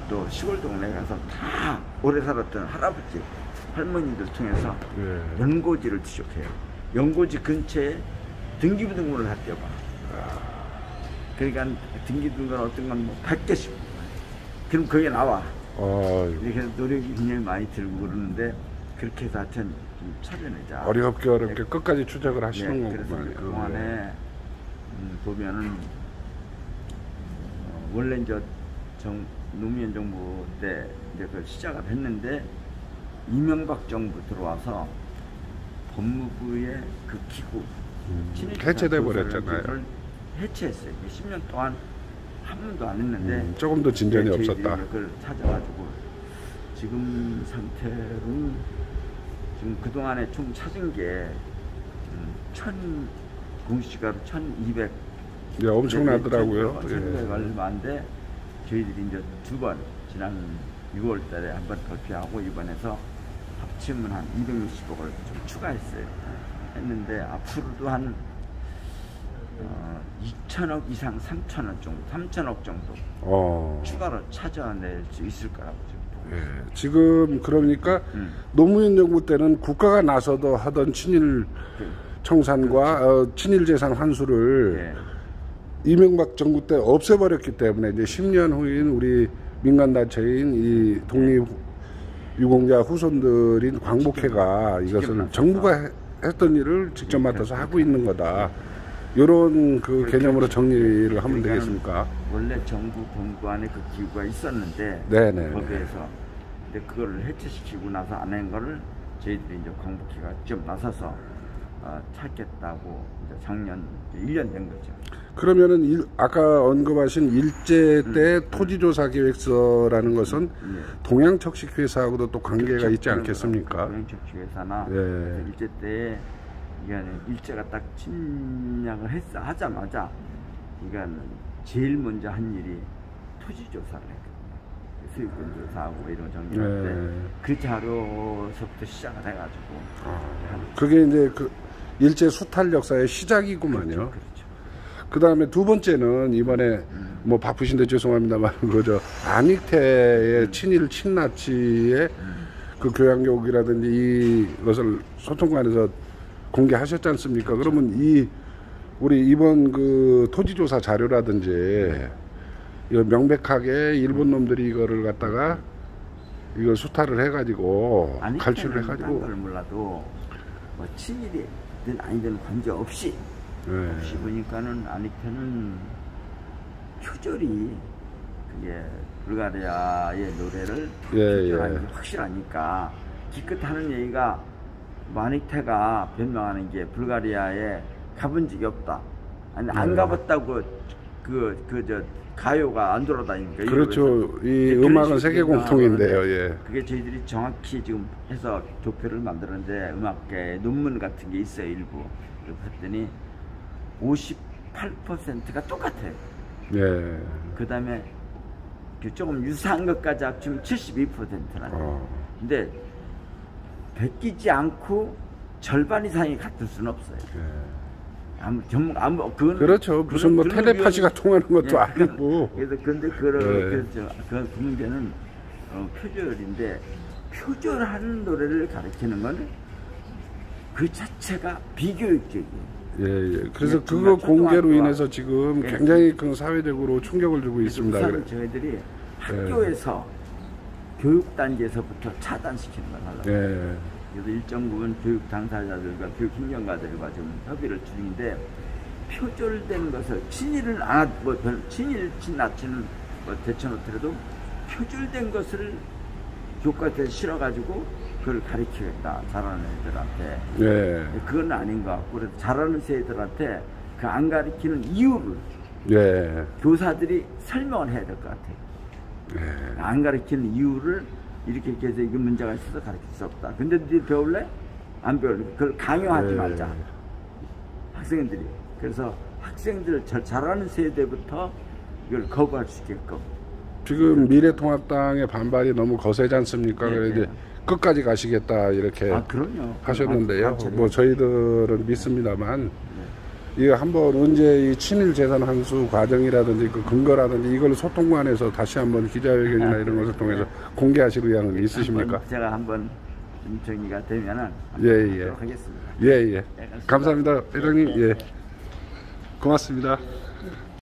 또 시골 동네 가서 다 오래 살았던 할아버지 할머니들 통해서 연고지를 지적해요. 연고지 근처에 등기부등본을 다 떼어봐. 그러니까 등기부등본 어떤 건 뭐 100개씩. 그럼 그게 나와. 이렇게 노력이 굉장히 많이 들고 그러는데 그렇게 해서 하여튼 좀 찾아내자. 어렵게 끝까지 추적을 하시는 거구만. 그래서 그동안에 보면은 원래 이제 노무현 정부 때 이제 그걸 시작을 했는데 이명박 정부 들어와서 법무부의 그 기구 해체돼 버렸잖아요. 해체했어요. 10년 동안 한 번도 안 했는데 조금 더 진전이 없었다. 그걸 찾아가지고 지금 상태로는 지금 그 동안에 총 찾은 게 공시가로 1,200. 네, 엄청나더라고요. 1,200 얼마인데 저희들이 이제 두 번 지난 6월달에 한 번 발표하고 이번에서 합치면 한 260억을 좀 추가했어요. 했는데 앞으로도 한 2천억 이상 3천억 정도, 3천억 정도 추가로 찾아낼 수 있을 거라고 지금. 지금 그러니까 노무현 정부 때는 국가가 나서도 하던 친일 청산과 친일 재산 환수를 이명박 정부 때 없애버렸기 때문에 이제 10년 후인 우리 민간단체인 이 독립유공자 후손들인 광복회가 이것을 정부가 했던 일을 직접 맡아서 하고 있는 거다. 이런 그 개념으로 정리를 하면 되겠습니까? 원래 정부 본부 안에 그 기구가 있었는데 거기에서 근데 그걸 해체시키고 나서 안 한 거를 저희들이 이제 광복회가 직접 나서서 찾겠다고 이제 작년 1년 된 거죠. 그러면은 아까 언급하신 일제 때 토지조사 계획서라는 것은 동양척식회사하고도 또 관계가 있지 않겠습니까? 동양척식회사나 일제 때 이거는 일제가 딱 침략을 하자마자 이건 제일 먼저 한 일이 토지조사를 했거든요. 수익권 조사하고 이런 정리할 때 그 자료서부터 시작을 해가지고 그게 이제 그 일제 수탈 역사의 시작이구만요. 그렇죠. 그 다음에 두 번째는 이번에 뭐 바쁘신데 죄송합니다만 그저 안익태의 친일 친나치의 그 교양교육이라든지 이것을 소통관에서 공개하셨지 않습니까? 그러면 우리 이번 그 토지조사 자료라든지 이거 명백하게 일본 놈들이 이거를 갖다가 이걸 수탈을 해가지고 갈취를 해가지고 걸 몰라도 뭐 친일이든 아니든 관계 없이 보니까는 안익태는 표절이 그게 불가리아의 노래를 표절하는 게 확실하니까 기껏 하는 얘기가 안익태가 변명하는 게 불가리아에 가본 적이 없다. 아니 안 가봤다고 저 가요가 안 돌아다니니까. 그렇죠. 이 음악은 세계 공통인데요. 그게 저희들이 정확히 지금 해서 도표를 만드는데 음악계 논문 같은 게 있어요. 일부. 그래서 했더니 58%가 똑같아요. 그 다음에 조금 유사한 것까지 합치면 72%나. 근데 베끼지 않고 절반 이상이 같을 수는 없어요. 그렇죠. 무슨 뭐 텔레파시가 통하는 것도 아니고. 그래서 근데 그 문제는 표절인데 표절하는 노래를 가르치는 건 그 자체가 비교육적이에요. 그래서 그거 공개로 인해서 지금 굉장히 큰 사회적으로 충격을 주고 있습니다. 우선 저희들이 학교에서 교육단지에서부터 차단시키는 걸 하려고. 그래서 일정 부분 교육 당사자들과 교육 행정가들과 지금 협의를 중인데 표절된 것을 친일을 친일 친나치는 대처놓더라도 표절된 것을 교과서에 실어가지고 그걸 가르치겠다 잘하는 애들한테. 그건 아닌 것 같고 그래서 잘하는 애들한테 그 안 가르치는 이유를 교사들이 설명을 해야 될 것 같아요. 안 가르치는 이유를 이렇게 해서 이게 문제가 있어서 가르칠 수 없다. 근데 너희 배울래? 안 배울래? 그걸 강요하지 말자. 학생들이. 그래서 학생들 잘하는 세대부터 이걸 거부할 수 있게끔. 지금 미래통합당의 반발이 너무 거세지 않습니까? 그래서 이제 끝까지 가시겠다 이렇게 그럼요. 하셨는데요. 뭐 저희들은 믿습니다만 이거 한번 언제 이 친일 재산 환수 과정이라든지 그 근거라든지 이걸 소통관에서 다시 한번 기자회견이나 이런 것을 통해서 공개하실 의향은 있으십니까? 제가 한번 좀 정리가 되면은 예. 하겠습니다. 예. 감사합니다, 회장님. 예. 고맙습니다.